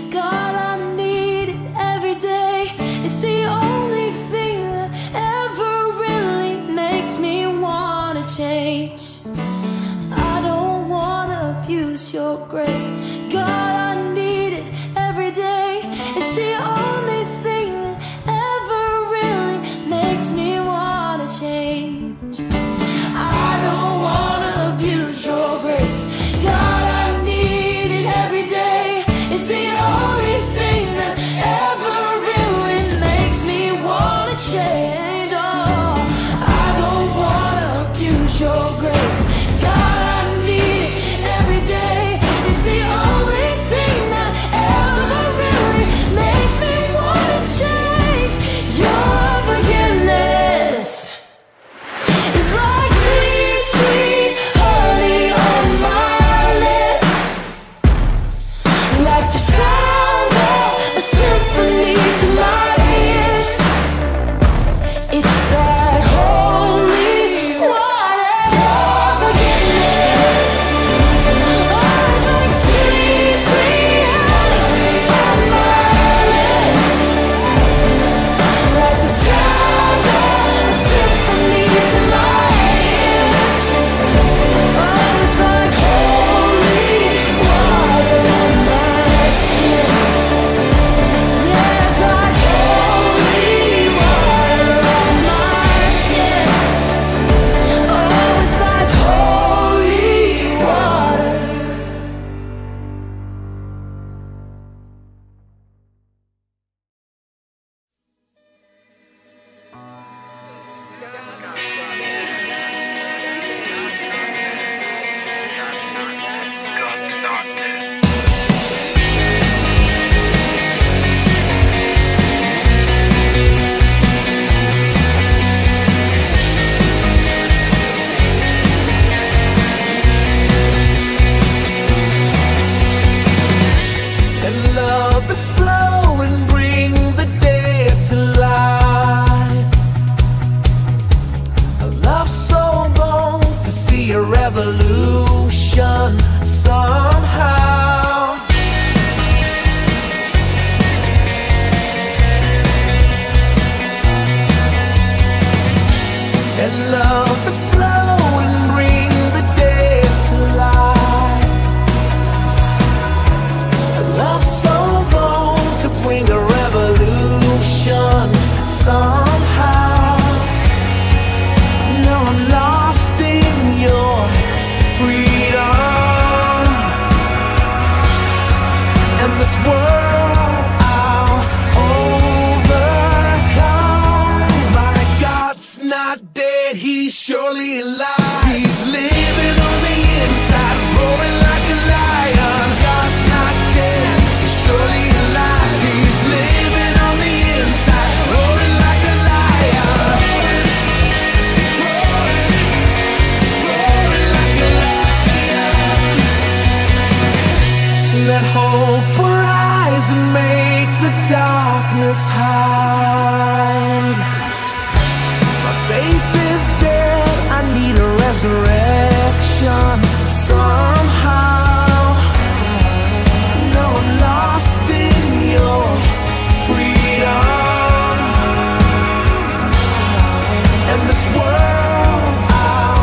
God, I need it every day. It's the only thing that ever really makes me wanna change. I don't wanna abuse your grace. God, I need it every day. It's the only thing that ever really makes me wanna change. I don't wanna abuse your grace. God, I need it every day. It's the only thing that ever really makes me wanna change. Oh, I don't wanna abuse your grace. God, I need it every day. It's the only thing that ever really makes me wanna change. Your forgiveness is like sweet, sweet honey on my lips, like the sound of a symphony to my ears. It's like holy water. Your forgiveness, oh, it's like sweet, sweet honey on my lips, like the sound of a symphony to my ears. Oh, it's like holy water on my skin. Yeah, it's like holy water on my skin. Oh, it's like holy water. Let love explode and bring the dead to life. A love so bold to see a revolution somehow. Let love explode and bring the dead to life. A love so bold to bring a revolution somehow. No, I'm lost in your freedom, and this world I'll overcome. My God's not dead, he's surely alive. He's living on the inside, roaring like a lion. God's not dead, he's surely alive. He's living on the inside, roaring like a lion. He's roaring like a lion. Let hope arise and make the darkness hide. My faith is dead, I need a resurrection somehow. No, I'm lost in your freedom, and this world I'll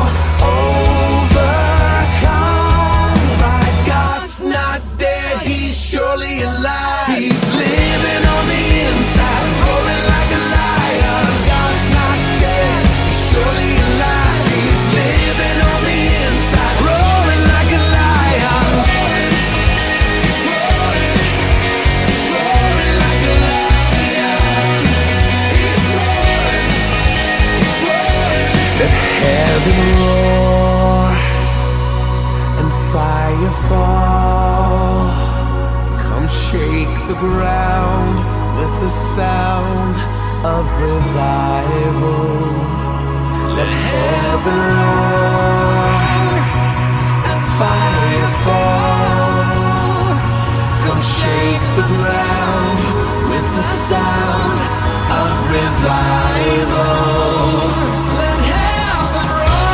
overcome. My God's not dead, he's surely alive. He's living on the inside, roaring like a lion. God's not dead, he's surely alive. He's living on the inside, roaring like a lion. He's roaring like a lion. He's roaring. Let heaven roar and fire fall. Come shake the ground with the sound of revival. Let heaven roar and fire fall. Come shake the ground with the sound of revival. Let heaven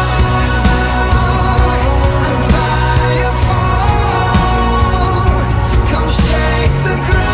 roar and fire fall. Come shake the ground.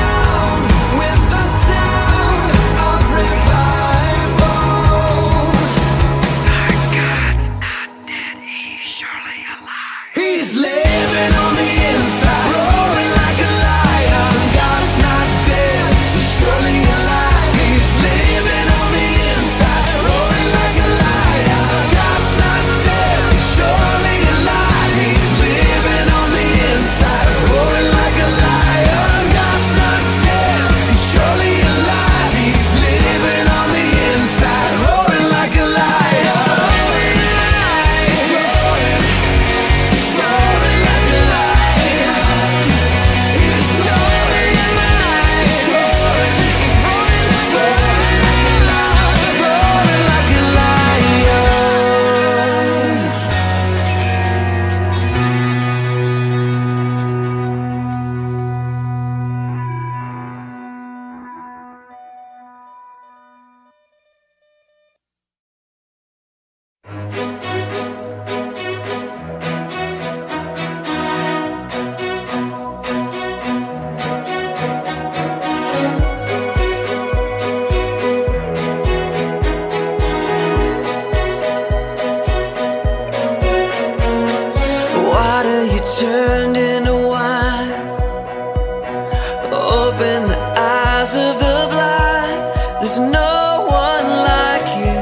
open the eyes of the blind. There's no one like you,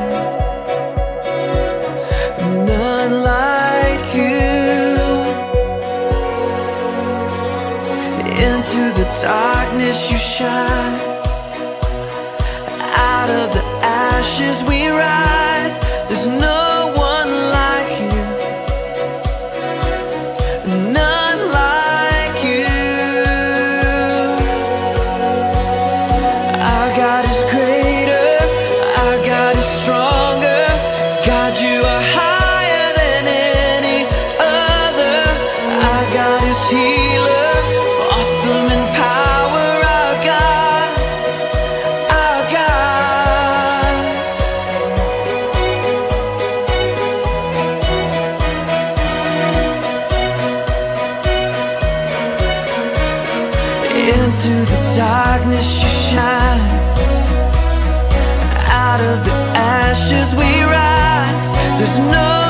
none like you. Into the darkness you shine, out of the ashes we rise. There's no one like you, none like you. Our God is greater, our God is stronger. God, you are higher than any other. Our God is healer, awesome in power. Our God, our God. Into the darkness you shine, out of the ashes we rise. There's no